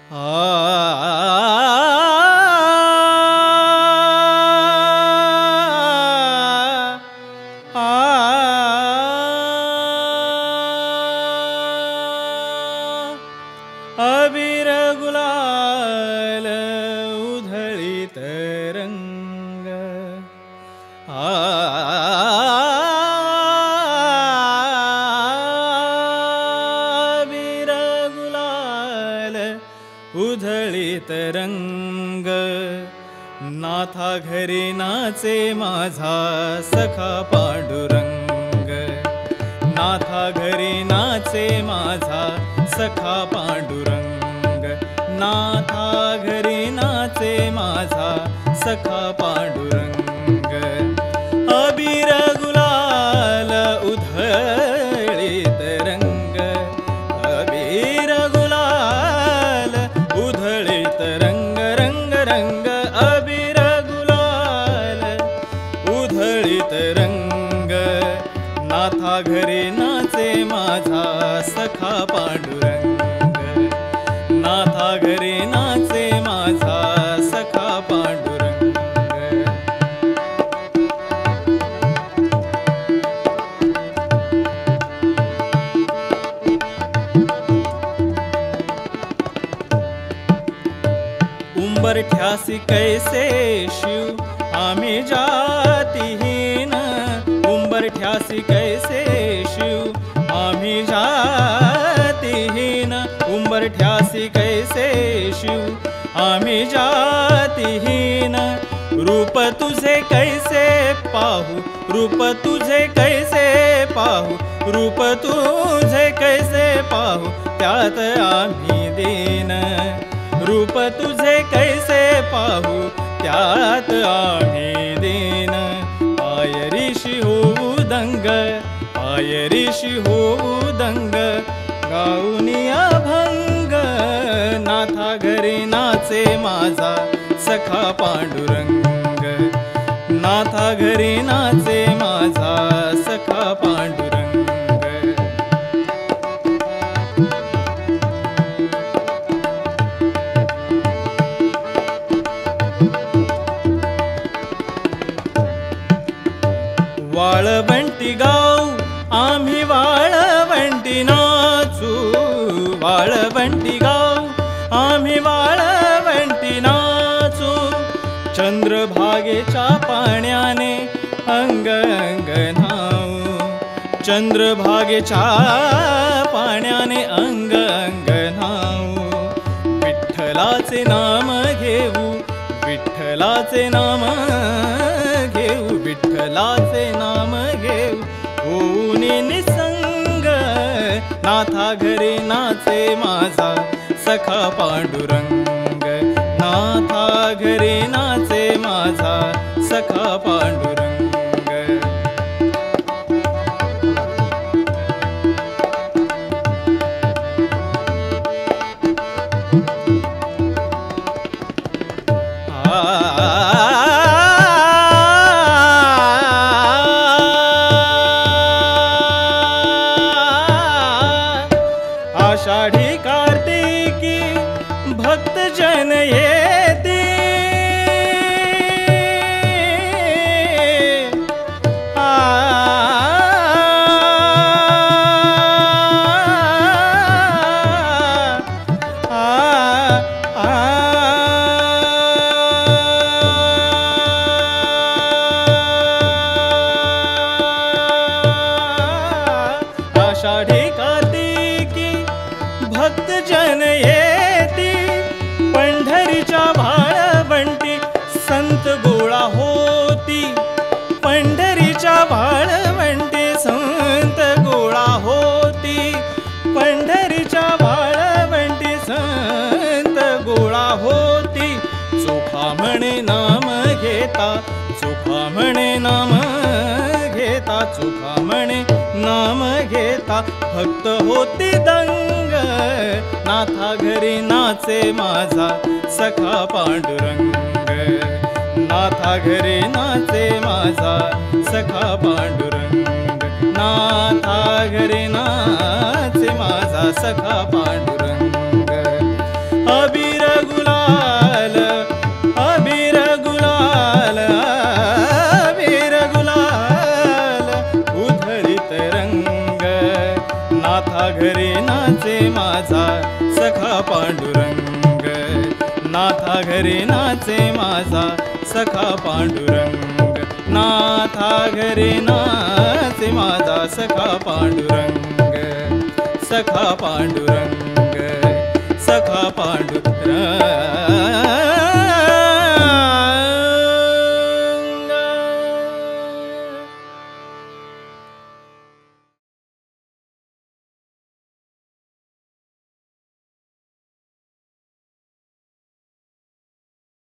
अबीर गुलाल उधळीत रंग अबीर गुलाल उधळीत रंग नाथा घरी नाचे माझा सखा पांडुरंग नाथा घरी नाचे माझा सखा पांडुरंग नाथा घरी नाचे माझा सखा पांडुरंग अबीर गुलाल उधळीत रंग अबीर गुलाल उधळीत रंग रंग रंग अबीर गुलाल उधळीत रंग नाथा घरी नाचे माझा सखा पांडुरंग नाथा घरी नाचे माझा सखा पांडुरंग उंबरठ्यासी कैसे शिव आम्ही जातिहीन उंबरठ्यासी कैसे शिव आम्ही जातिहीन उंबरठ्यासी कैसे शिव आम्ही जातिहीन रूप तुझे कैसे पाहू रूप तुझे कैसे पाहू रूप तुझे कैसे पाहू त्यात आम्ही दीन रूप तुझे कैसे पाहू त्यात आम्ही दीन पायरीशी होऊ दंग पायरीशी होऊ दंग गाऊनी अभंग नाथा घरी नाचे माझा सखा पांडुरंग नाथा घरी नाचे माझा सखा पांडुरंग वाळवंटी गाऊ आम्ही वाळवंटी नाचू वाळवंटी गाऊ आम्ही वाळवंटी नाचू चंद्रभागेच्या पाण्याने अंग अंग न्हाऊ चंद्रभागेच्या पाण्याने अंग अंग न्हाऊ विठ्ठलाचे नाम घेऊ विठ्ठलाचे नाम घेऊ विठ्ठलाचे नाम घेऊ होऊन निसंग नाथा घरी नाचे माझा सखा पांडुरंग नाथा घरी नाचे माझा सखा पांडुरंग आषाढी कार्तिकी भक्त जन येते आषाढी कार्तिकी भक्त जन येती पंढरीच्या भाळवंटी संत गोळा होती पंढरीच्या भाळवंटी संत गोळा होती पंढरीच्या भाळवंटी संत गोळा होती चोखा म्हणे नाम घेता चोखा म्हणे नाम घेता चोखा म्हणे नाम घेता भक्त होती दंग नाथा घरी नाचे माझा सखा पांडुरंग नाथा घरी नाचे माझा सखा पांडुरंग नाथा घरी नाचे माझा सखा पांडुरंग अबीर नाथा घरी नाचे माझा सखा पांडुरंग, नाथा घरी नाचे माझा सखा पांडुरंग, नाथा घरी नाचे माझा सखा पांडुरंग, सखा पांडुरंग, सखा पांडुरंग.